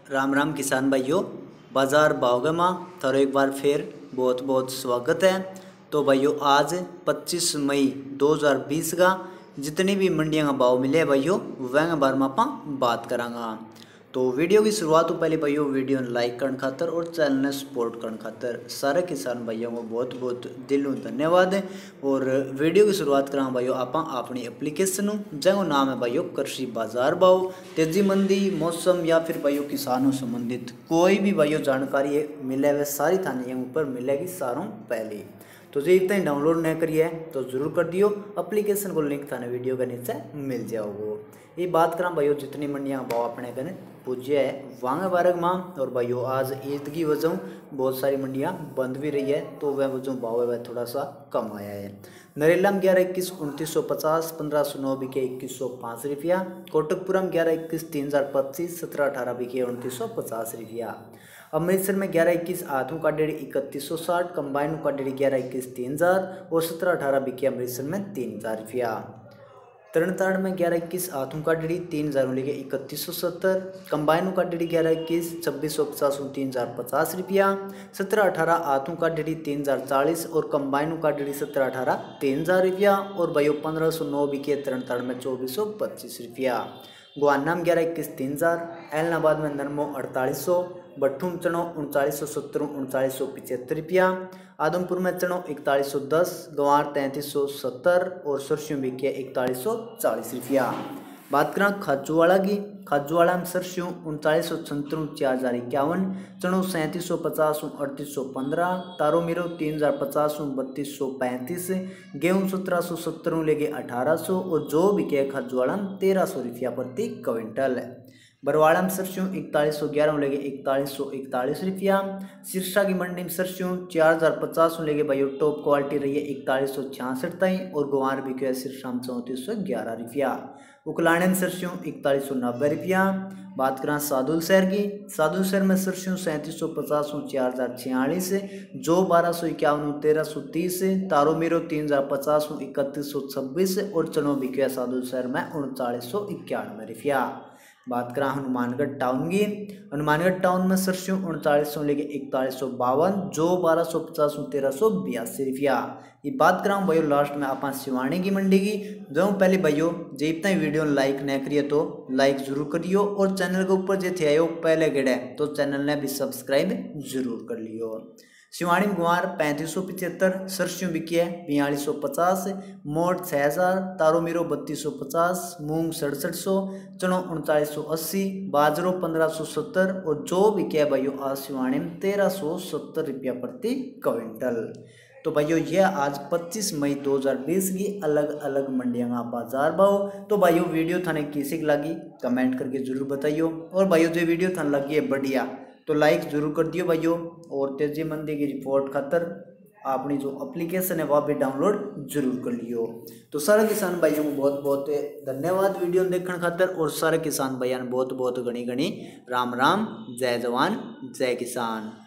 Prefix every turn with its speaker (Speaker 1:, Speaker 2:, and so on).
Speaker 1: राम राम किसान भाइयों। बाजार भाव मां थारो एक बार फिर बहुत बहुत स्वागत है। तो भाइयों आज 25 मई 2020 का जितनी भी मंडियां का भाव मिले भाइयों वह बारे में आप बात करांगा। तो वीडियो की शुरुआत तो पहले भाइयों वीडियो लाइक करने खातर और चैनल ने सपोर्ट करने खातर सारे किसान भाइयों को बहुत बहुत दिलों धन्यवाद। और वीडियो की शुरुआत करा भाइयों आप अपनी एप्लीकेशन जगह नाम है भाइयों कृषि बाजार भाव, तेजी मंदी, मौसम या फिर भाइयों किसानों संबंधित कोई भी भाइयों जानकारी मिले वे सारी थाने ऊपर मिलेगी सारों पहले। तो जो इतना ही डाउनलोड नहीं करिए तो जरूर कर दियो, एप्लीकेशन को लिंक थाने वीडियो के नीचे मिल जाओगे। ये बात करा भाइयों जितनी मंडियाँ भाव अपने कने पूज्य है वांग बारग मां। और भाइयों आज ईद की वजह बहुत सारी मंडियाँ बंद भी रही है तो वह वजह भाव है वह थोड़ा सा कम आया है। नरेला में 11-21 2950, 1509 बिके 2105 रुपया। कोटकपुरम 11-21 3025, 1718 बिके 2950 रुपया। अमृतसर में 11-21 आठों का डेढ़ 3160, कंबाइन का डेढ़ 11-21 3000 और 1718 बिके अमृतसर में 3000 रुपया। तरनताड़ में 11-21 आठों का डेढ़ी 3000 लेके 3170, कंबाइन का डेढ़ी 11-21 2650 3050 रुपया। 1718 आठों का डेढ़ी 3040 और कंबाइन का डेढ़ी 1718 3000 रुपया। और भाइयों 1509 बिके तरनताड़ में 2425 रुपया। गुआना में 11-21 3000, एलनाबाद में नरमो 4800, बट्ठूम चनो 3970 3975 रुपया। आदमपुर में चनो 4110, गंवार 3370 और सरसों बिके 4140 रुपया। बात करें खाजूवाड़ा की, खाजूवाड़ा में सरसों 3996 4051, चनो 3750 3815, तारो मीरो 3050 3235, गेहूँ 1770 लेके 1800 और जो बिके खाजूवाड़ा में 1300 रुपया प्रति क्विंटल। बरवाड़ा में सरसों 4111 लेके 4141 रुपया। सिरसा की मंडी में सरसों 4050 लेके भाइयों टॉप क्वालिटी रही है 4166 तई और गुआर बिके है सिरसा में 3411 रुपया। उकलाने में सरसों 4190 रुपया। बात करें सादुल शहर की, सादुल शहर में सरसों 3750 4046, जो 1251 1330, तारो मीरो 3050 3126 और चनो बिके सादुल शहर में 3991 रुपया। बात करें हनुमानगढ़ टाउन की, हनुमानगढ़ टाउन में सरसों 3900 लेके 4152, जो 1250 1382 रुपया। ये बात कराऊँ भाइयों लास्ट में आप सिवानी की मंडी की, जो पहले भाइयों जो इतना ही वीडियो लाइक नहीं करिए तो लाइक जरूर करियो और चैनल के ऊपर जो थे आयो पहले गेड़े तो चैनल ने भी सब्सक्राइब जरूर कर लियो। सिवानी में गुआर 3575, सरसों बिकी है 4250, मोट 6000, तारो मीरो 3250, मूंग 6700, चनो 3980, बाजरो 1570 और जो बिके है भाइयों आज सिवानी में 1370 रुपया प्रति क्विंटल। तो भाइयों यह आज 25 मई 2020 की अलग अलग मंडियों का बाजार भाव। तो भाइयों वीडियो थाने किसी की लगी कमेंट करके जरूर बताइयो और भाइयों जो वीडियो थाने लगी है बढ़िया तो लाइक जरूर कर दियो भाइयों। और तेजी मंदी की रिपोर्ट खातर अपनी जो एप्लीकेशन है वह भी डाउनलोड जरूर कर लियो। तो सारे किसान भाइयों को बहुत बहुत धन्यवाद वीडियो देखने खातर और सारे किसान भाइयों बहुत बहुत घनी घनी राम राम, जय जवान जय किसान।